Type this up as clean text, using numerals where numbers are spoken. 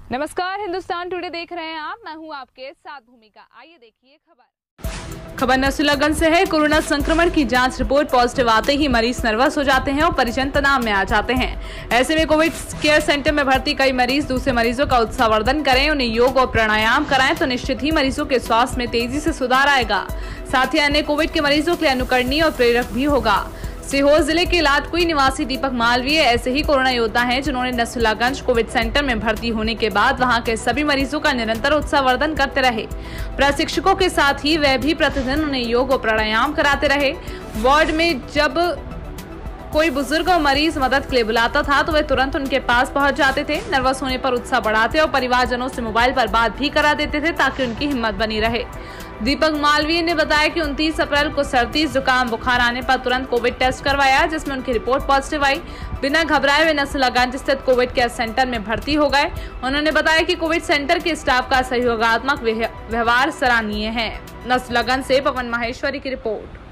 नमस्कार, हिंदुस्तान टुडे देख रहे हैं आप। मैं हूं आपके साथ भूमिका। आइए देखिए खबर नसरुल्लागंज से है। कोरोना संक्रमण की जांच रिपोर्ट पॉजिटिव आते ही मरीज नर्वस हो जाते हैं और परिजन तनाव में आ जाते हैं। ऐसे में कोविड केयर सेंटर में भर्ती कई मरीज दूसरे मरीजों का उत्साहवर्धन करें, उन्हें योग और प्राणायाम कराएं तो निश्चित ही मरीजों के स्वास्थ्य में तेजी से सुधार आएगा। साथ ही अन्य कोविड के मरीजों के लिए अनुकरणीय और प्रेरक भी होगा। सीहोर जिले के लाटकुई निवासी दीपक मालवीय ऐसे ही कोरोना योद्धा हैं जिन्होंने नसरुल्लागंज कोविड सेंटर में भर्ती होने के बाद वहां के सभी मरीजों का निरंतर उत्साहवर्धन करते रहे। प्रशिक्षकों के साथ ही वह भी प्रतिदिन उन्हें योग और प्राणायाम कराते रहे। वार्ड में जब कोई बुजुर्ग और मरीज मदद के लिए बुलाता था तो वे तुरंत उनके पास पहुंच जाते थे। नर्वस होने पर उत्साह बढ़ाते और परिवारजनों से मोबाइल पर बात भी करा देते थे ताकि उनकी हिम्मत बनी रहे। दीपक मालवीय ने बताया कि 29 अप्रैल को सर्दी जुकाम बुखार आने पर तुरंत कोविड टेस्ट करवाया, जिसमें उनकी रिपोर्ट पॉजिटिव आई। बिना घबराए वे नसरुल्लागंज स्थित कोविड केयर सेंटर में भर्ती हो गए। उन्होंने बताया कि कोविड सेंटर के स्टाफ का सहयोगात्मक व्यवहार सराहनीय है। नसरुल्लागंज से पवन माहेश्वरी की रिपोर्ट।